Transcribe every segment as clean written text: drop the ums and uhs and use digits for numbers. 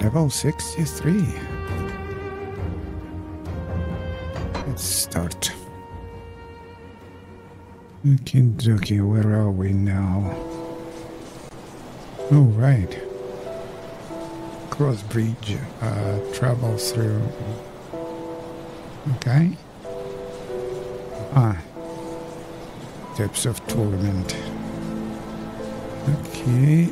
Level 63. Let's start. Okay, where are we now? Oh, right. Cross bridge, travel through. Okay. Steps of Torment. Okay.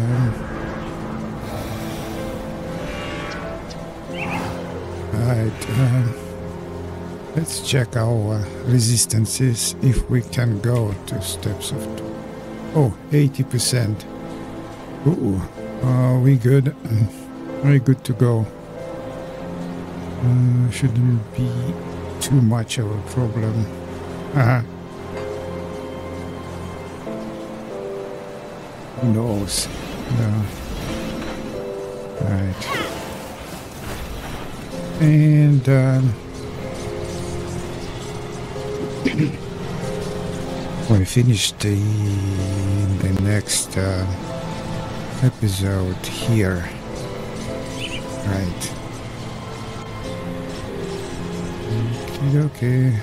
Right. Let's check our resistances if we can go to Steps of Torment. Oh, 80%. Ooh, we good. Very good to go. Shouldn't be too much of a problem. Who knows? Right. And we finished the next episode here. Right. Okay.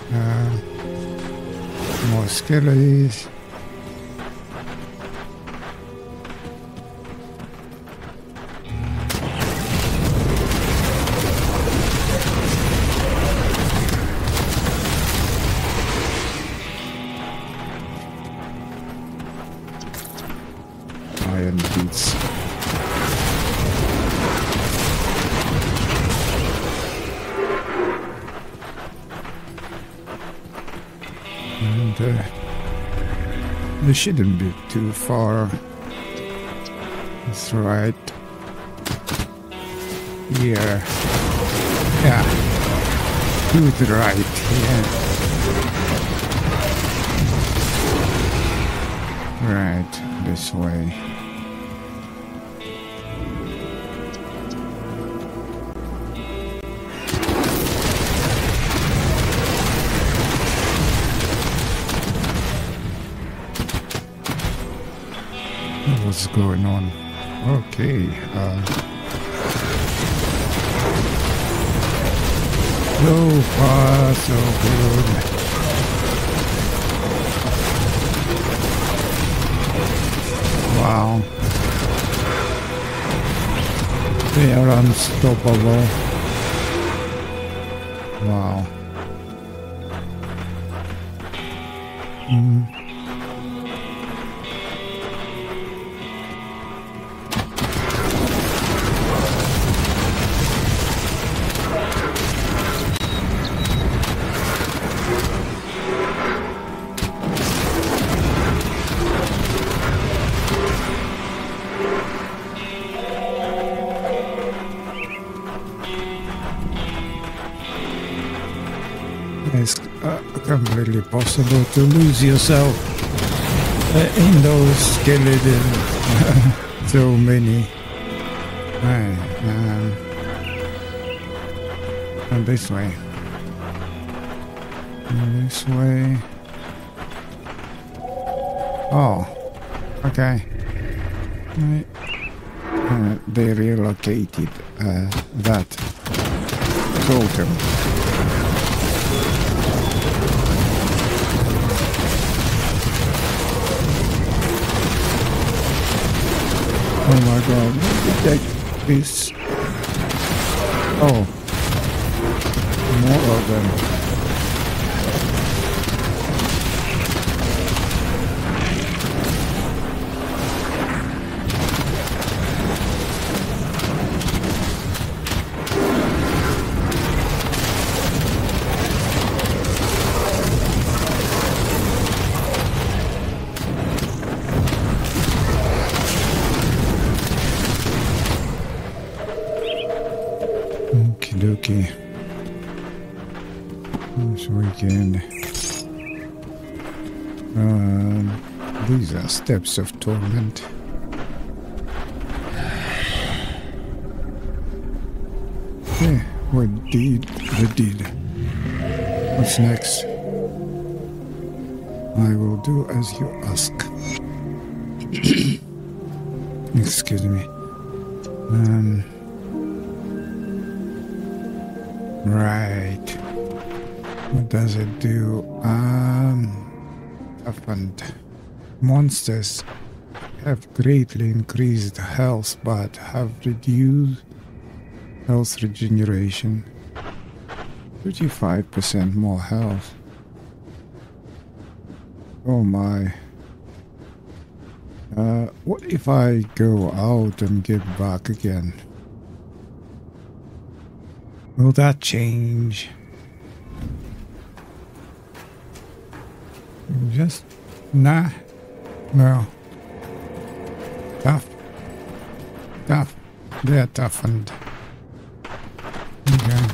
More skeletons. Iron beats. And they shouldn't be too far. That's right. Here. Yeah. To the right. Yeah. Right. This way. What's going on? Okay. So far, so good. Wow. They are unstoppable. Wow. It's completely possible to lose yourself in those skeletons. So many. And this way. And this way. Oh, okay. They relocated that totem. Oh my god, take this. Oh, more of them. Okay. This weekend. These are Steps of Torment. Yeah, we did. What's next? I will do as you ask. Excuse me. Right. What does it do? Toughened. Monsters have greatly increased health but have reduced health regeneration. 35% more health. Oh my. What if I go out and get back again? Will that change? Just... nah. No. Tough. Tough. They're toughened. Okay.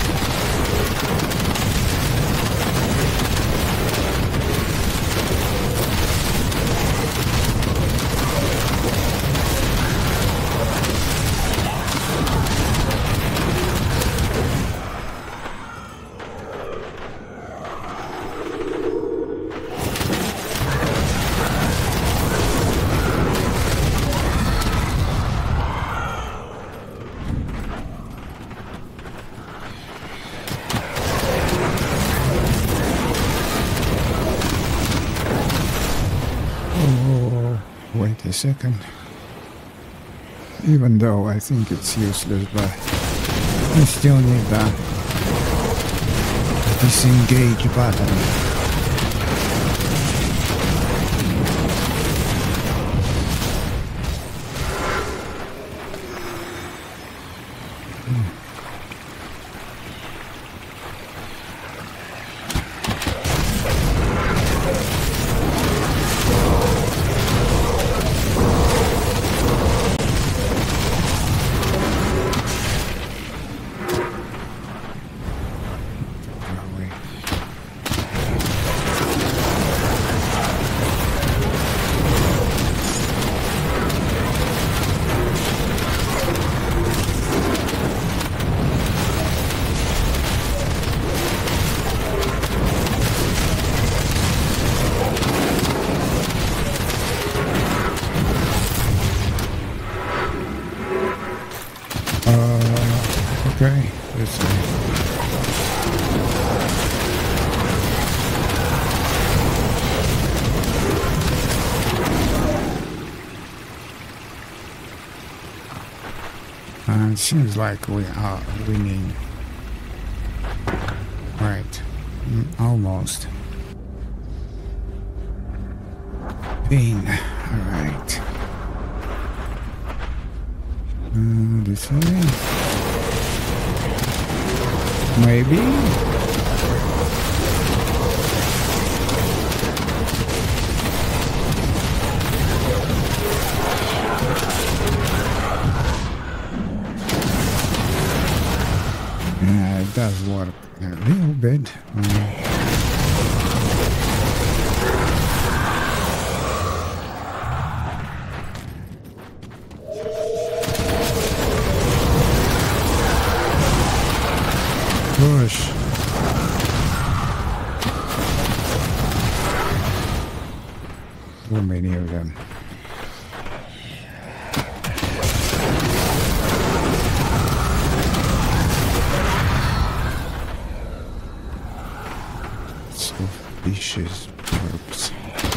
Wait a second. Even though I think it's useless, but I still need that disengage button. Okay, let's see. It seems like we are winning. Right, almost. Pain, alright. This way? Maybe? Yeah, it does work a little bit. Push. So many of them. So vicious perps.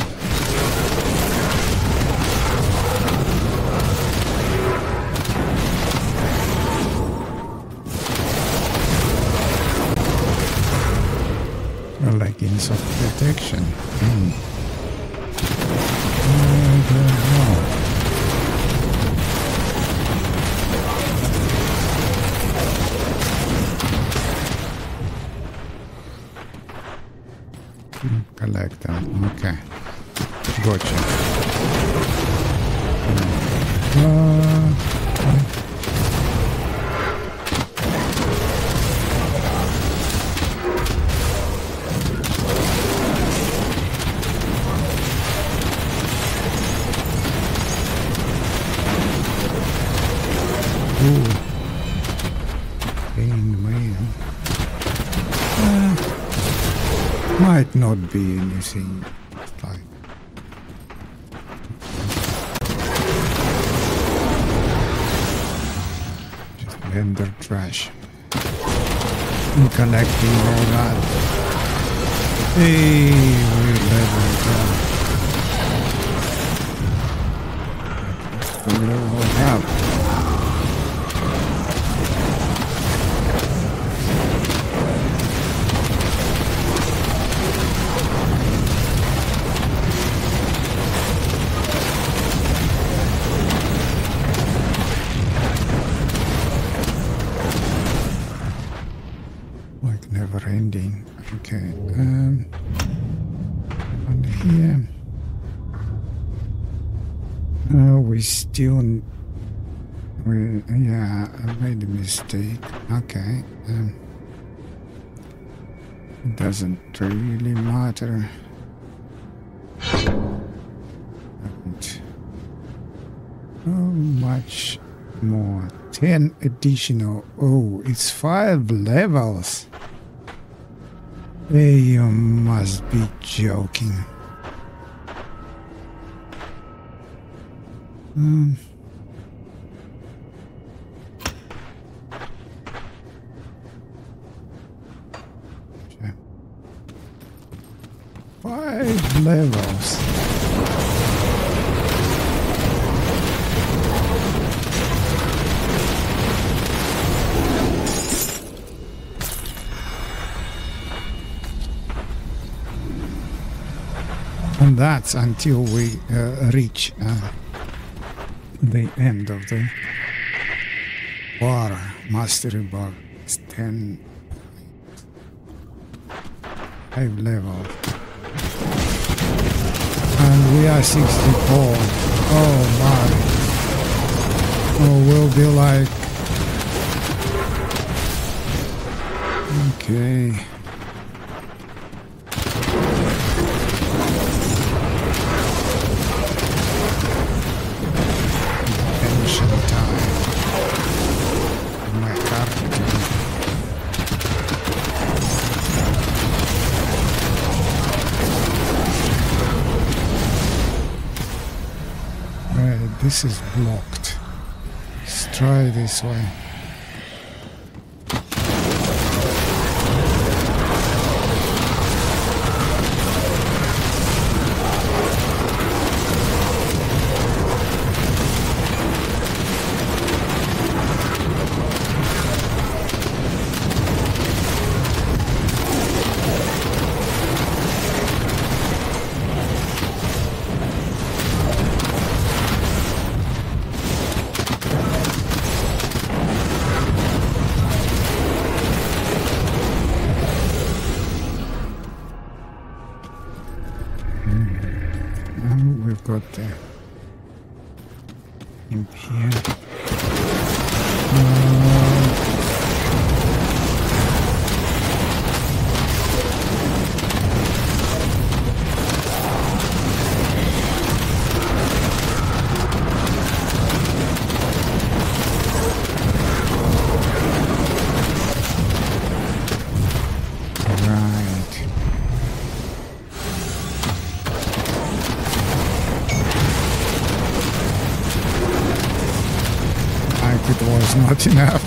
Leggings of protection. I don't know. Collect them. Okay. Gotcha. Might not be anything like just vendor trash. in collecting all that. Hey, we leveled up. We leveled up. Never ending. Okay. And here. We still. Yeah, I made a mistake. Okay. It doesn't really matter. And how much more? 10 additional. Oh, it's 5 levels. Hey, you must be joking. Okay. 5 levels. And that's until we reach the end of the bar, mastery bar. It's 10 5 level. And we are 64. Oh my. Oh, we'll be like... Okay. This is blocked. Let's try this way. Got the imp here. It was not enough.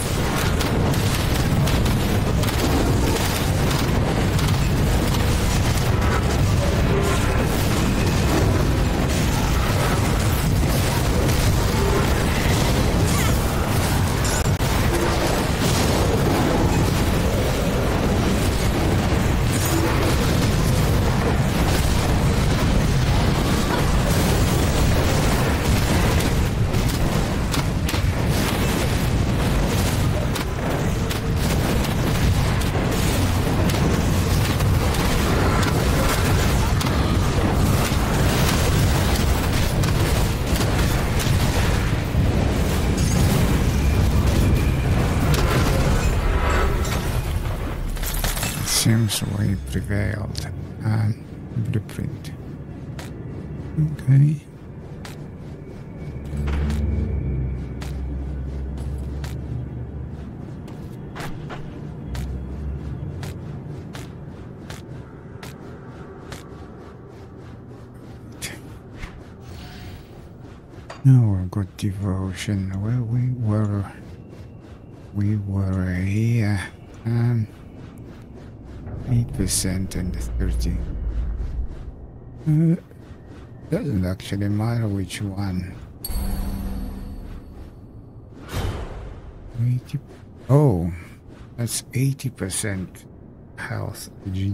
Seems we prevailed. Blueprint. Okay. Now we've got devotion. Well, we were here. 8% and 30. Doesn't actually matter which one. 80. Oh, that's 80% health.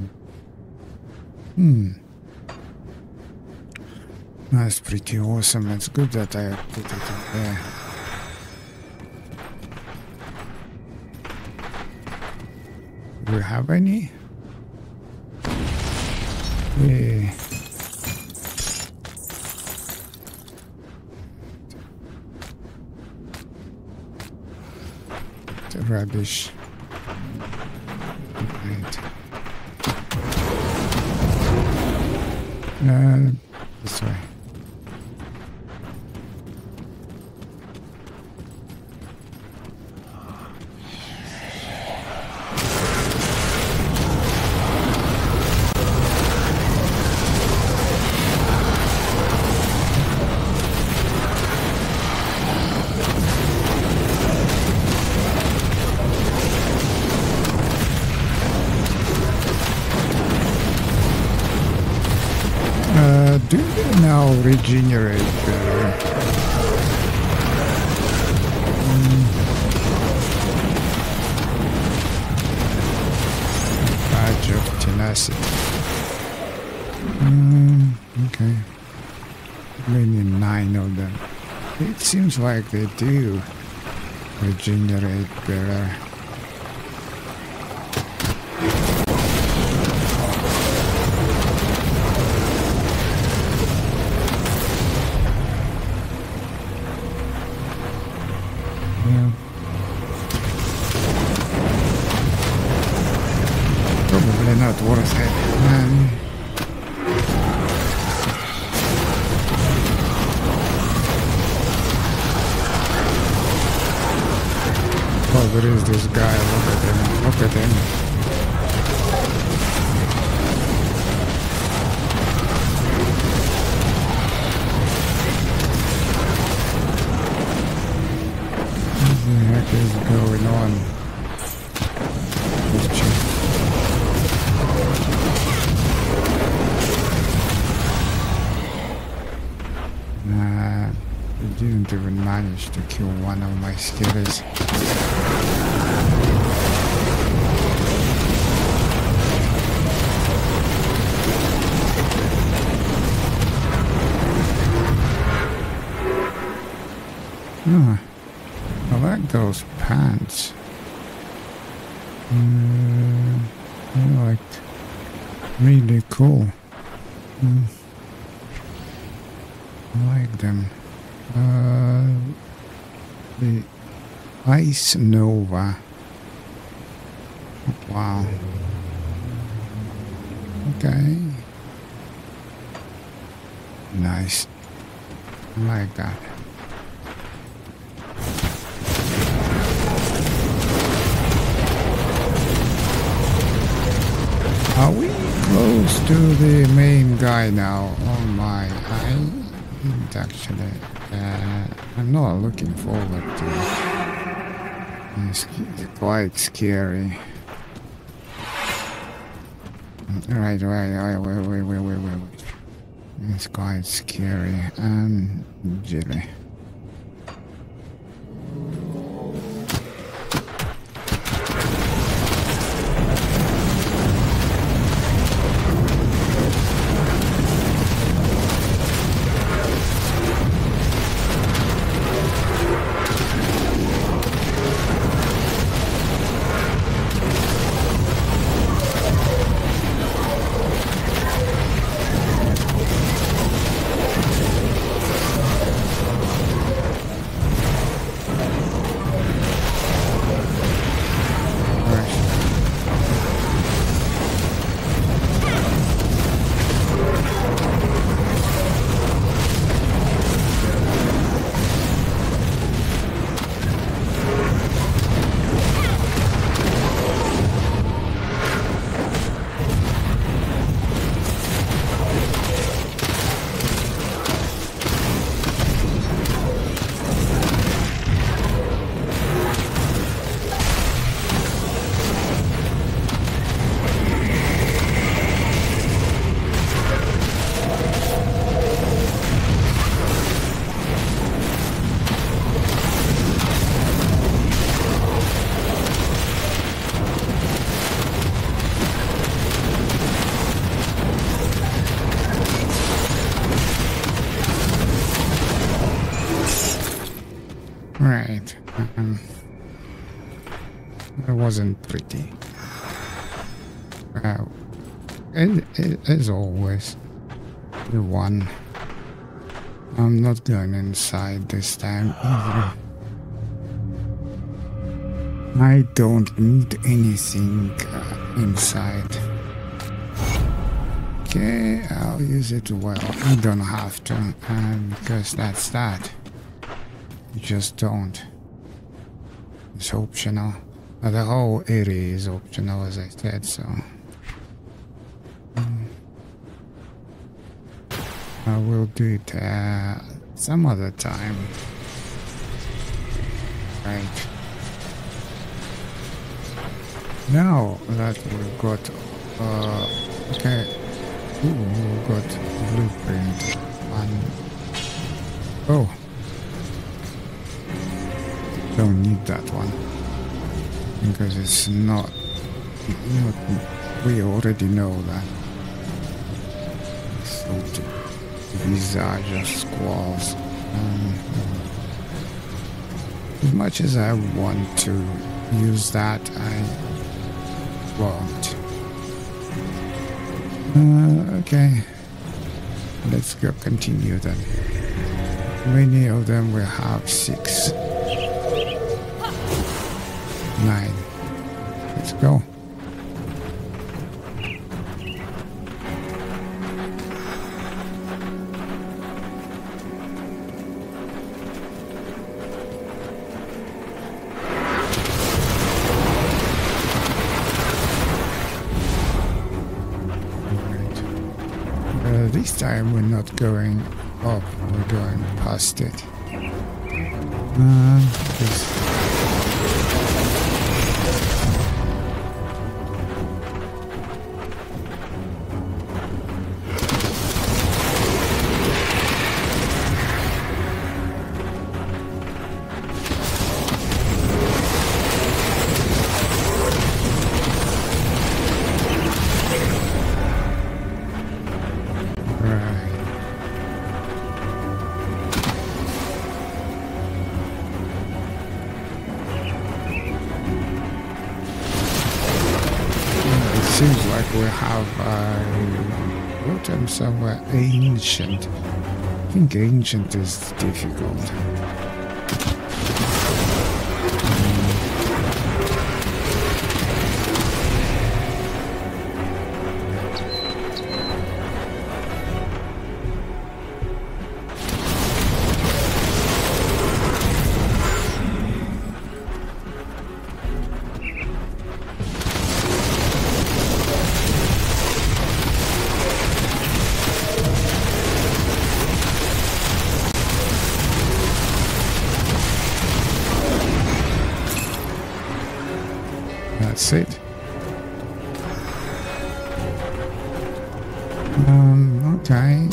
That's pretty awesome. It's good that I put it in there. Do we have any? Yeah. The rubbish. Right. This way. Do they now regenerate better? Badge of tenacity. Okay. Maybe 9 of them. It seems like they do regenerate better. Not worth it. Oh, there is this guy. Look at him. Look at him. What the heck is going on? Didn't even manage to kill one of my scatters. I like those pants. They're like really cool. I like them. The Ice Nova. Wow. Okay. Nice. I like that. Are we close to the main guy now? Oh my, I didn't actually. I'm not looking forward to it. It's quite scary. Right. Wait. It's quite scary and jelly. Right. It wasn't pretty. As always, the one. I'm not going inside this time either. I don't need anything inside. Okay, I'll use it well. I don't have to, because that's that. You just don't. It's optional. The whole area is optional, as I said, so. I will do it some other time. Right. Now that we've got, okay. Ooh, we've got blueprint. Oh. Don't need that one. Because it's not we already know that. So these are just squalls. As much as I want to use that, I won't. Okay. Let's go continue then. Many of them will have 6. 9. Let's go. This time we're not going up, we're going past it. Seems like we have somewhere ancient. I think ancient is difficult. That's it. Okay.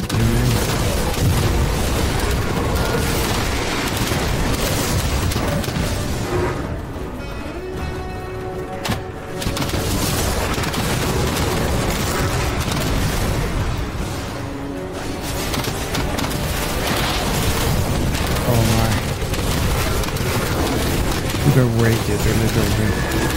Oh my. Could have waited a little bit.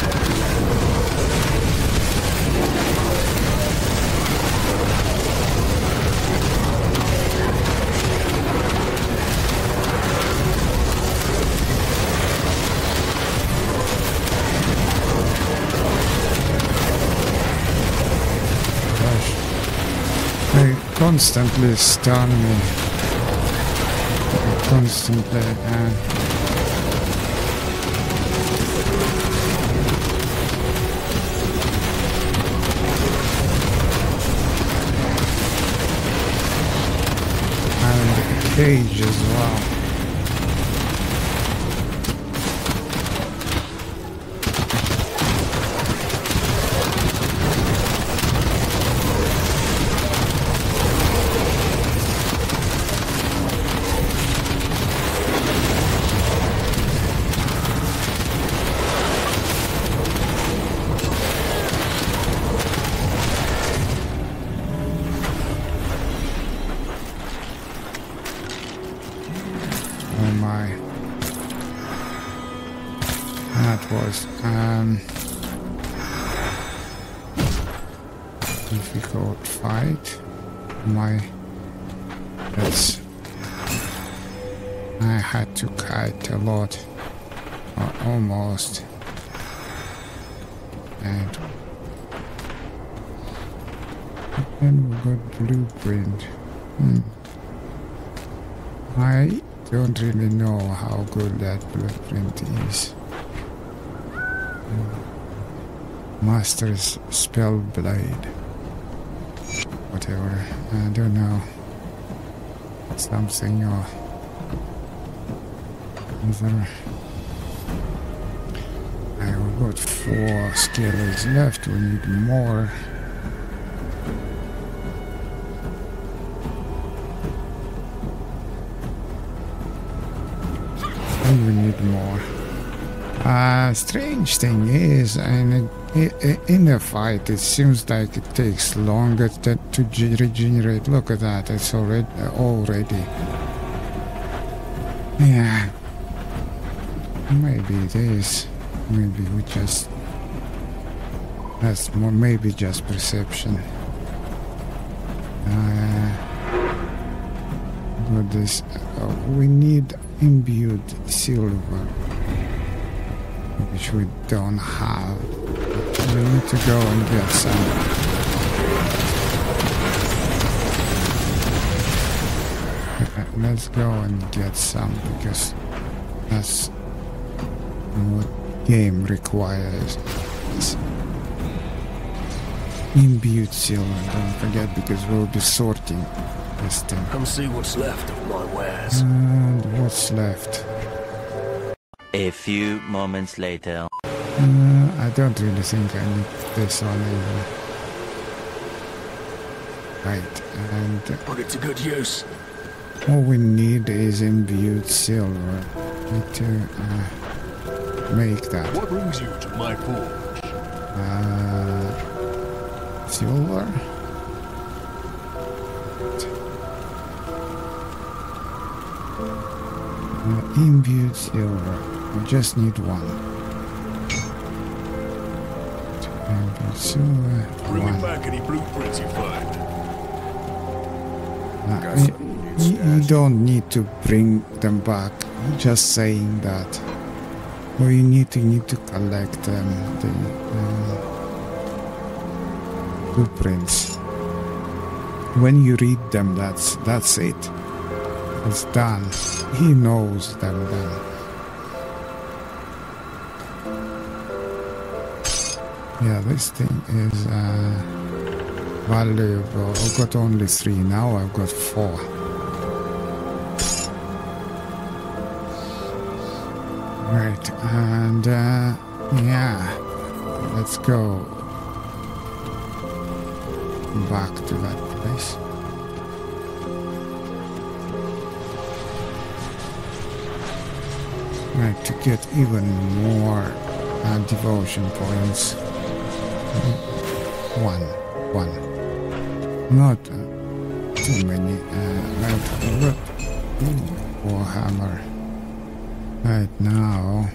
They constantly stun me. Constantly. And the cage as well. Oh my. That was difficult fight. I had to kite a lot, or almost, and then we got blueprint. I don't really know how good that blueprint is. Master's spell blade. Whatever. I don't know. Something or other. I've got 4 skills left. We need more. And we need more. Strange thing is, in a fight, it seems like it takes longer to regenerate. Look at that, it's already. Yeah. Maybe it is. Maybe we just... That's more, maybe just perception. But this... we need imbued silver, which we don't have. We need to go and get some. Let's go and get some, because that's what game requires. It's imbued silver, don't forget, because we'll be sorting this thing. Come see what's left of my wares. And what's left? A few moments later. I don't really think I need this one either. Right, and Put it to good use. all we need is imbued silver. Need to make that. What brings you to my forge? Silver? Imbued silver. We just need one. Imbued silver. Bring One. me back any blueprints you find. You don't need to bring them back. Just saying that. Well, you need to collect the blueprints. When you read them, that's it. It's done. He knows them then. Yeah, this thing is valuable. I've got only 3 now. I've got 4. Right, and yeah, let's go back to that place. Right, to get even more devotion points. One. Not too many. Right, Warhammer. Right now,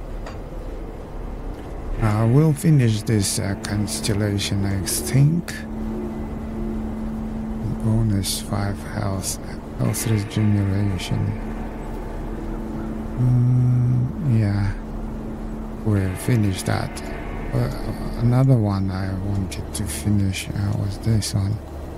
we'll finish this constellation, I think. Bonus 5 health regeneration. Yeah, we'll finish that. Another one I wanted to finish was this one.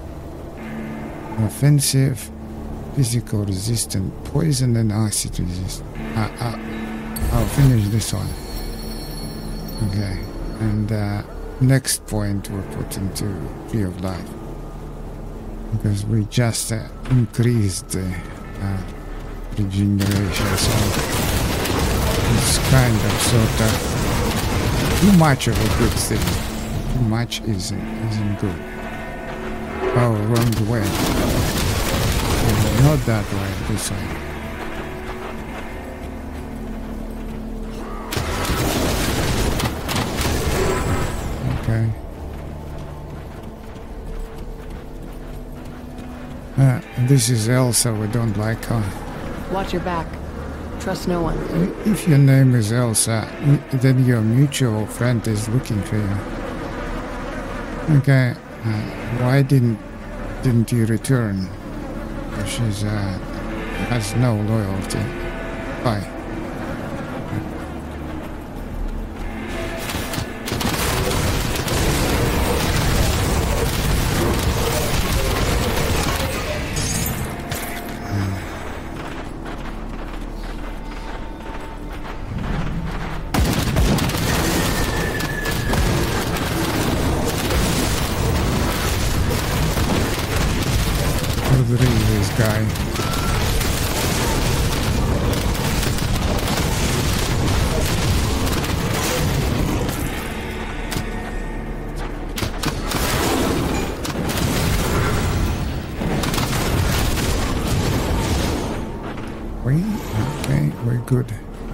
Offensive, physical resistant, poison and acid resistant. I'll finish this one. Okay, and next point we'll put into Tree of Life, because we just increased the regeneration, so it's kind of sort of too much of a good thing. Too much isn't good. Oh, wrong way. Not that way, this way. Okay. This is Elsa, we don't like her. Watch your back. Trust no one. If your name is Elsa, then your mutual friend is looking for you. Okay, why didn't you return? She's has no loyalty. Bye. This guy. Okay, we're good.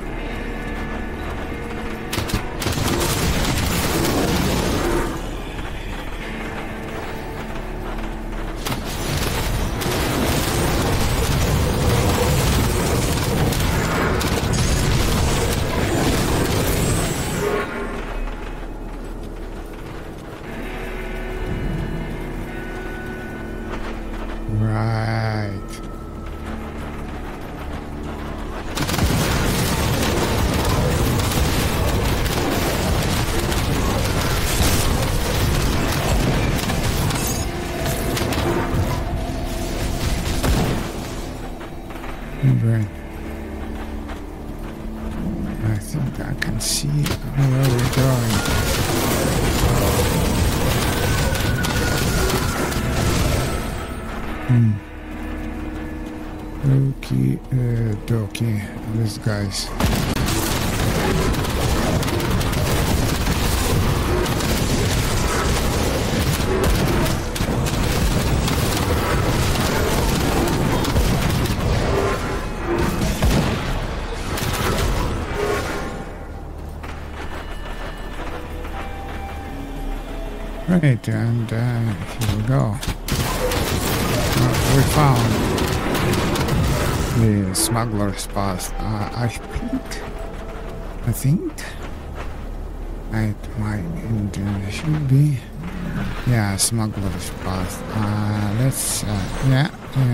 Right. I think I can see where we're going. Okie dokie, these guys. Right, and here we go. We found the Smugglers Pass. I think it should be. Yeah, Smugglers Pass. Let's. Yeah.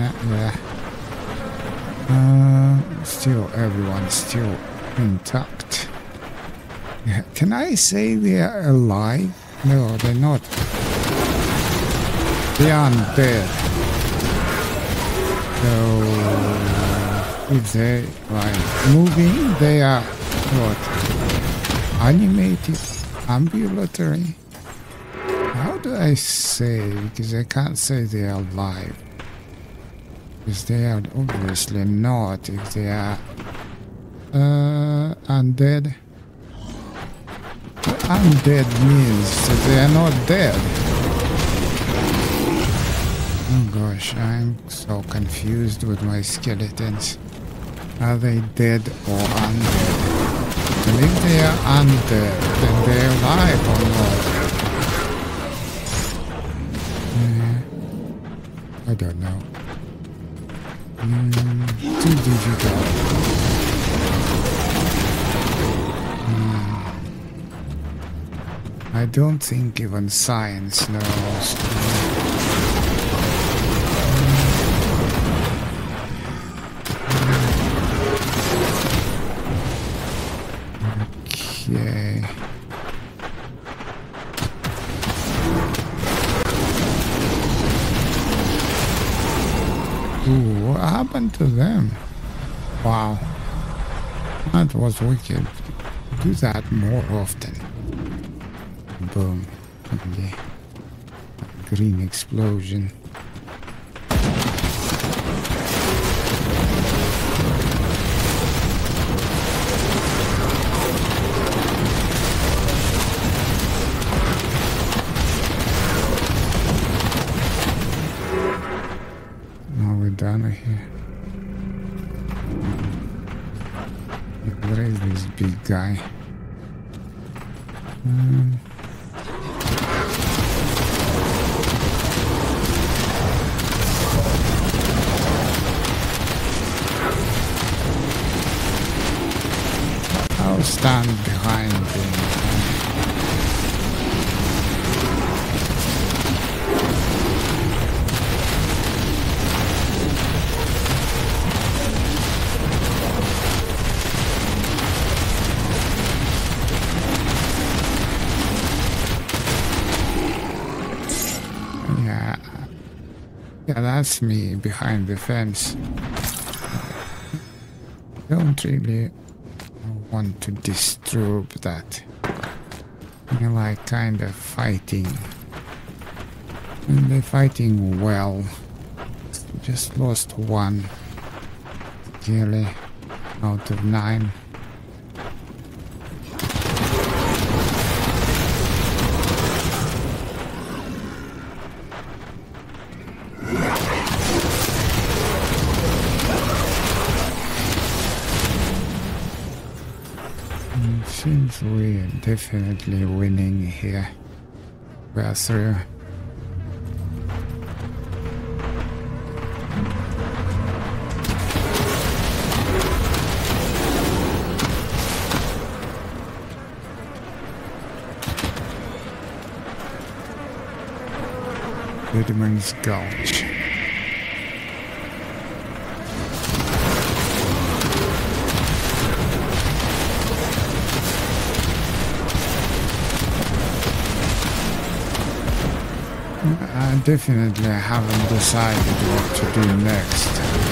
Still, everyone's still intact. Yeah. Can I say they are alive? No, they're not. They are undead. So, if they like moving, they are what? Animated, ambulatory. How do I say? Because I can't say they are alive. Because they are obviously not. If they are undead. Undead means that they are not dead. Oh gosh, I'm so confused with my skeletons. Are they dead or undead? And if they are undead, then they're alive or not? I don't know. Too difficult. I don't think even science knows. Okay. Ooh, what happened to them? Wow. That was wicked. Do that more often. Boom. Yeah. Green explosion. Now we're done here. Where is this big guy? stand behind him. Yeah, that's me behind the fence. Don't really want to disturb that. They're like kind of fighting. And they're fighting well. Just lost one. Clearly out of 9. Seems we're definitely winning here. We're through. Deadman's Gulch. I definitely haven't decided what to do next.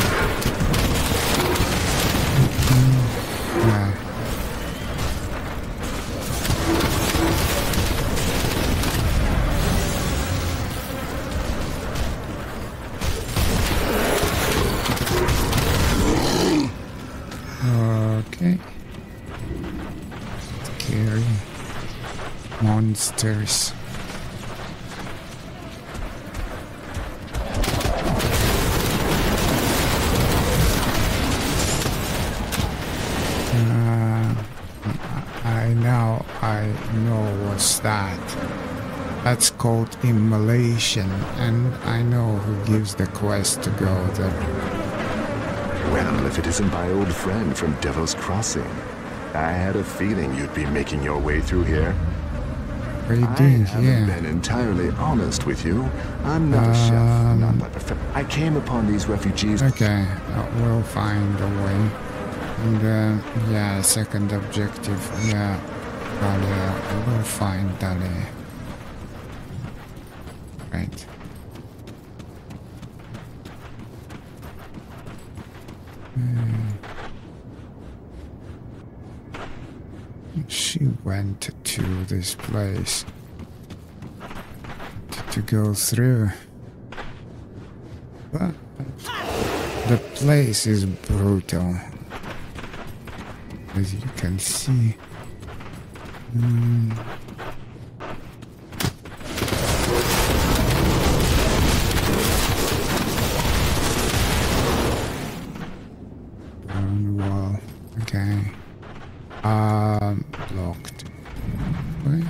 Okay. Scary monsters. I know what's that. That's called immolation, and I know who gives the quest to go there. Well, if it isn't my old friend from Devil's Crossing. I had a feeling you'd be making your way through here. What are you doing I haven't been entirely honest with you. I'm not a chef, not a professor. I came upon these refugees. Okay, we'll find a way. And yeah, second objective. Yeah, Dahlia. We'll find Dahlia. Right. She went to this place to go through, but the place is brutal, as you can see. Brown wall. Okay. Blocked. Wait.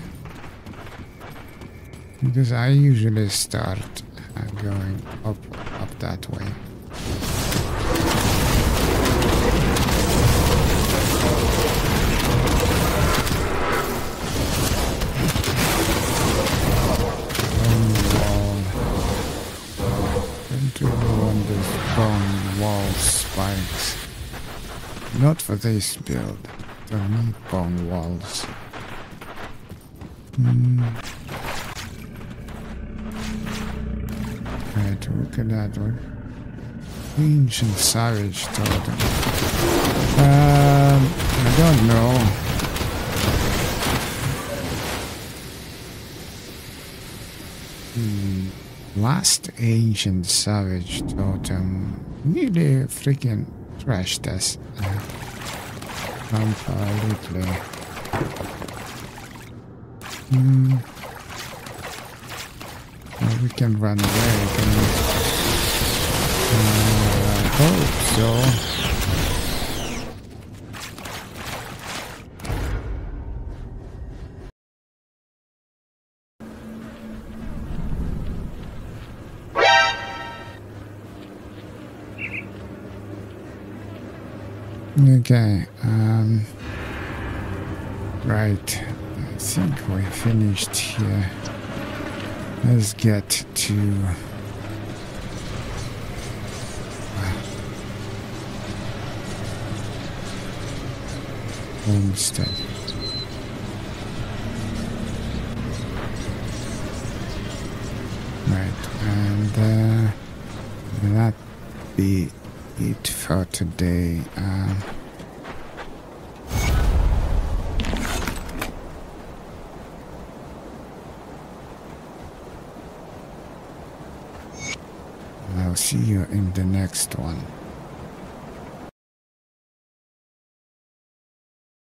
Because I usually start going up that way. Don't really want this bone wall spikes. Not for this build. Don't need bone walls. Right, look at that one. Ancient savage totem. I don't know. Last ancient savage totem really freaking trashed us. Completely. Well, we can run away, can we? I hope so. Okay, Right. I think we finished here. Let's get to... Homestead. Right, and that be it for today. I'll see you in the next one.